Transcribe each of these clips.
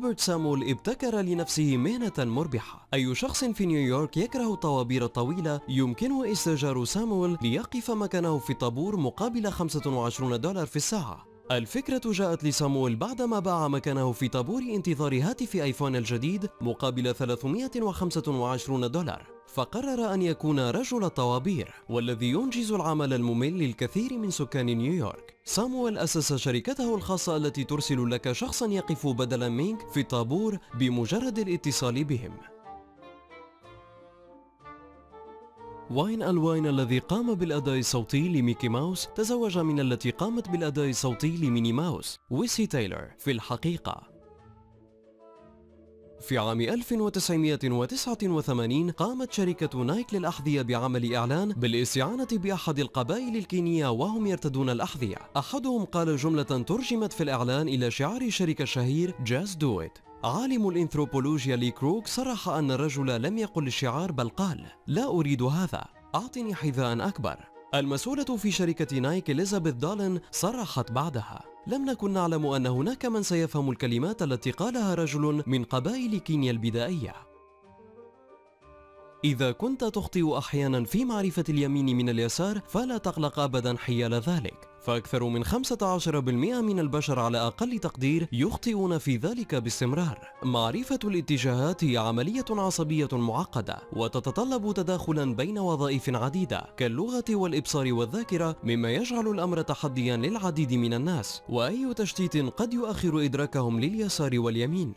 روبرت سامويل ابتكر لنفسه مهنة مربحة. أي شخص في نيويورك يكره الطوابير الطويلة يمكنه استئجار سامويل ليقف مكانه في الطابور مقابل $25 في الساعة. الفكرة جاءت لسامويل بعدما باع مكانه في طابور انتظار هاتف آيفون الجديد مقابل $325، فقرر أن يكون رجل الطوابير والذي ينجز العمل الممل للكثير من سكان نيويورك. سامويل أسس شركته الخاصة التي ترسل لك شخصا يقف بدلا منك في الطابور بمجرد الاتصال بهم. واين الواين الذي قام بالأداء الصوتي لميكي ماوس تزوج من التي قامت بالأداء الصوتي لميني ماوس، ويسي تايلور. في الحقيقة في عام 1989 قامت شركة نايك للأحذية بعمل إعلان بالاستعانة بأحد القبائل الكينية وهم يرتدون الأحذية. أحدهم قال جملة ترجمت في الإعلان إلى شعار الشركة الشهير Just Do It. عالم الإنثروبولوجيا لي كروغ صرح أن الرجل لم يقل الشعار بل قال: لا أريد هذا، أعطني حذاء أكبر. المسؤولة في شركة نايك إليزابيث دالن صرحت بعدها: لم نكن نعلم أن هناك من سيفهم الكلمات التي قالها رجل من قبائل كينيا البدائية. إذا كنت تخطئ أحيانا في معرفة اليمين من اليسار فلا تقلق أبدا حيال ذلك، فأكثر من 15% من البشر على أقل تقدير يخطئون في ذلك باستمرار. معرفة الاتجاهات هي عملية عصبية معقدة وتتطلب تداخلا بين وظائف عديدة كاللغة والإبصار والذاكرة، مما يجعل الأمر تحديا للعديد من الناس، وأي تشتيت قد يؤخر إدراكهم لليسار واليمين.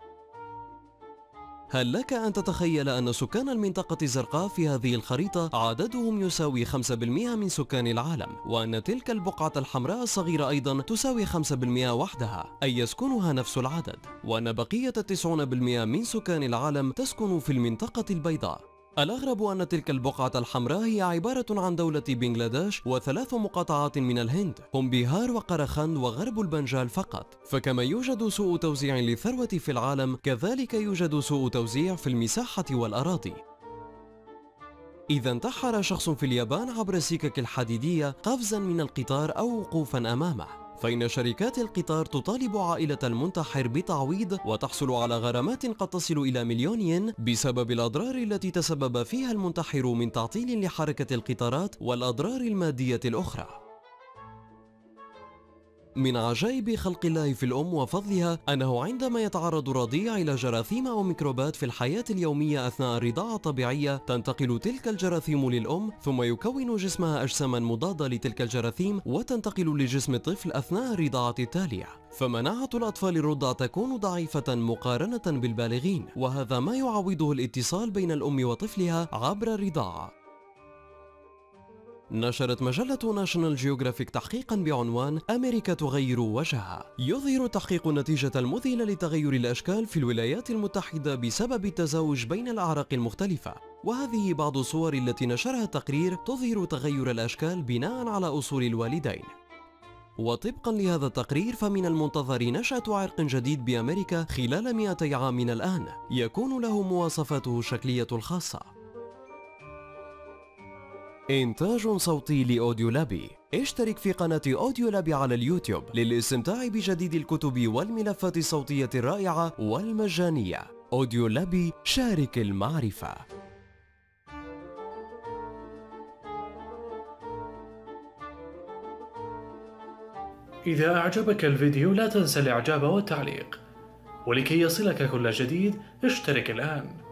هل لك أن تتخيل أن سكان المنطقة الزرقاء في هذه الخريطة عددهم يساوي 5% من سكان العالم، وأن تلك البقعة الحمراء الصغيرة أيضا تساوي 5% وحدها، أي يسكنها نفس العدد، وأن بقية 90% من سكان العالم تسكن في المنطقة البيضاء؟ الأغرب أن تلك البقعة الحمراء هي عبارة عن دولة بنغلاديش و3 مقاطعات من الهند هم بيهار وقراخند وغرب البنجال فقط. فكما يوجد سوء توزيع للثروة في العالم كذلك يوجد سوء توزيع في المساحة والأراضي. إذا انتحر شخص في اليابان عبر السكك الحديدية قفزا من القطار أو وقوفا أمامه، فإن شركات القطار تطالب عائلة المنتحر بتعويض وتحصل على غرامات قد تصل إلى $1,000,000 ين بسبب الأضرار التي تسبب فيها المنتحر من تعطيل لحركة القطارات والأضرار المادية الأخرى. من عجائب خلق الله في الأم وفضلها أنه عندما يتعرض الرضيع إلى جراثيم أو ميكروبات في الحياة اليومية أثناء الرضاعة الطبيعية، تنتقل تلك الجراثيم للأم ثم يكون جسمها أجساما مضادة لتلك الجراثيم وتنتقل لجسم الطفل أثناء الرضاعة التالية، فمناعة الأطفال الرضع تكون ضعيفة مقارنة بالبالغين، وهذا ما يعوضه الاتصال بين الأم وطفلها عبر الرضاعة. نشرت مجلة ناشونال جيوغرافيك تحقيقا بعنوان أمريكا تغير وجهها، يظهر التحقيق النتيجة المذهلة لتغير الأشكال في الولايات المتحدة بسبب التزاوج بين الأعراق المختلفة، وهذه بعض الصور التي نشرها التقرير تظهر تغير الأشكال بناء على أصول الوالدين. وطبقا لهذا التقرير فمن المنتظر نشأة عرق جديد بأمريكا خلال 200 عام من الآن يكون له مواصفاته الشكلية الخاصة. إنتاج صوتي لأوديو لابي. اشترك في قناة أوديو لابي على اليوتيوب للاستمتاع بجديد الكتب والملفات الصوتية الرائعة والمجانية. أوديو لابي، شارك المعرفة. إذا أعجبك الفيديو لا تنسى الإعجاب والتعليق، ولكي يصلك كل جديد اشترك الآن.